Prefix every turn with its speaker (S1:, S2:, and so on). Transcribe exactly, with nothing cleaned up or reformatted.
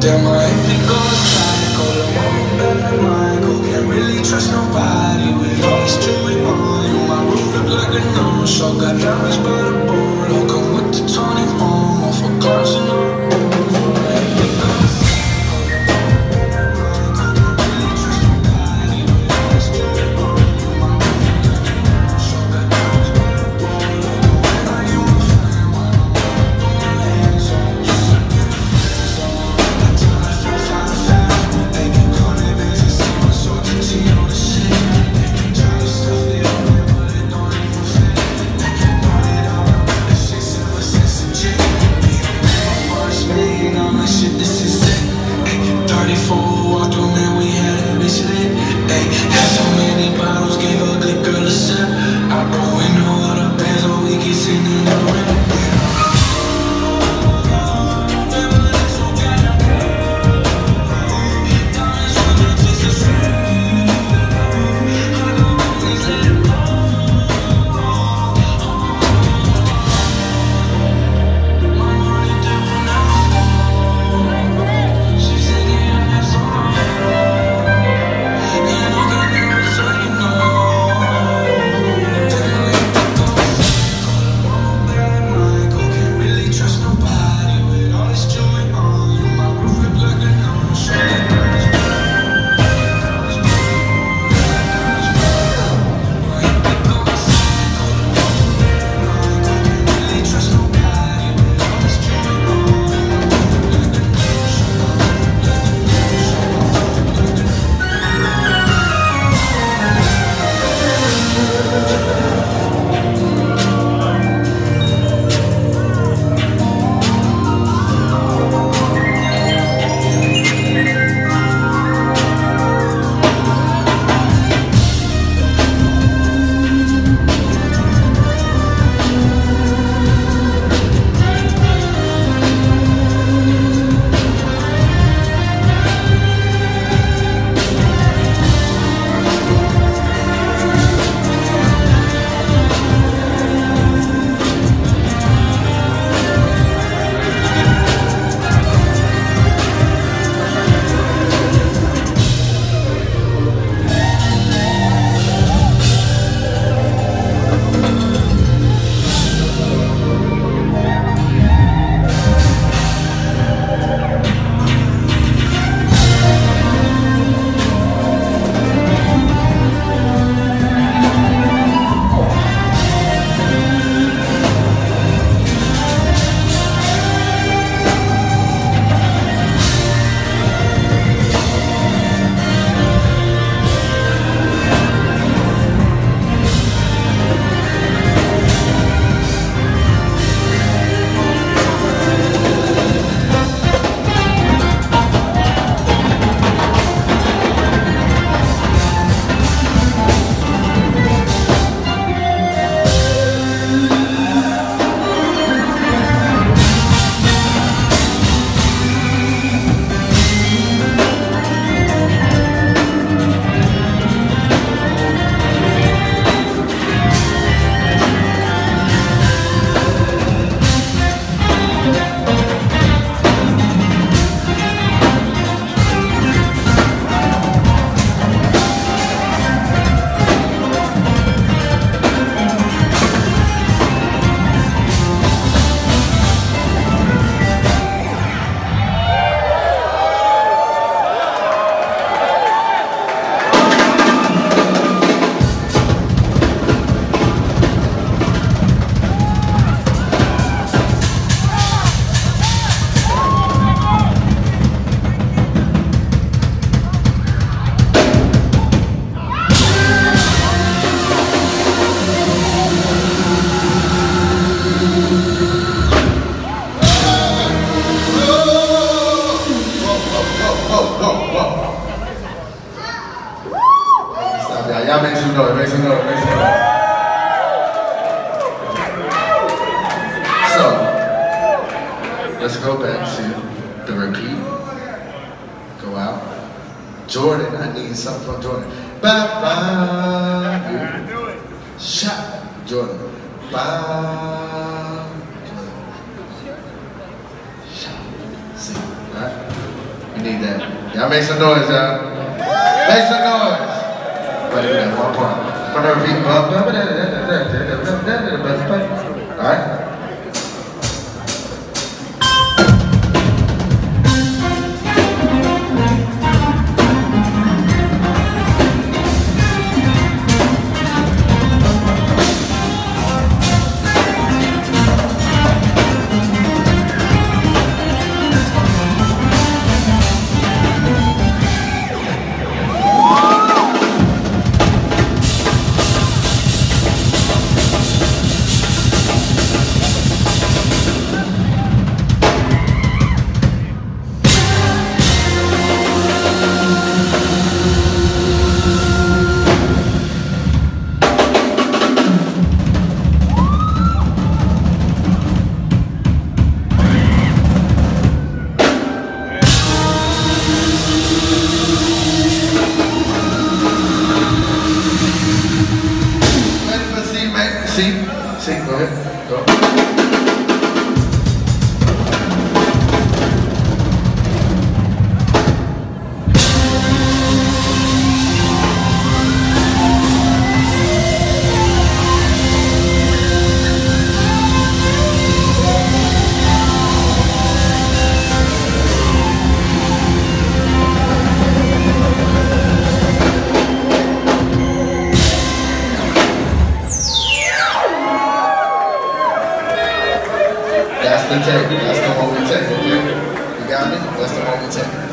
S1: Damn, I hate to go psycho. The mama bad Michael. Can't really trust nobody with all this jewelry on you. My roof look like a no-show. Got diamonds by the board. I'll come with the Tony home. Off of cars and all.
S2: Y'all make some noise, make some noise, make some noise. So, let's go back to the repeat. Go out. Jordan, I need something from Jordan. Bye bye. Do it. Shot. Jordan. Bye. Shot. See, right? need that. Y'all make some noise, y'all. Make some noise. But do that one part. I'm gonna repeat. All right. See, see, go ahead, go. That's the take. That's the one we take, okay? You got me? That's the one we take.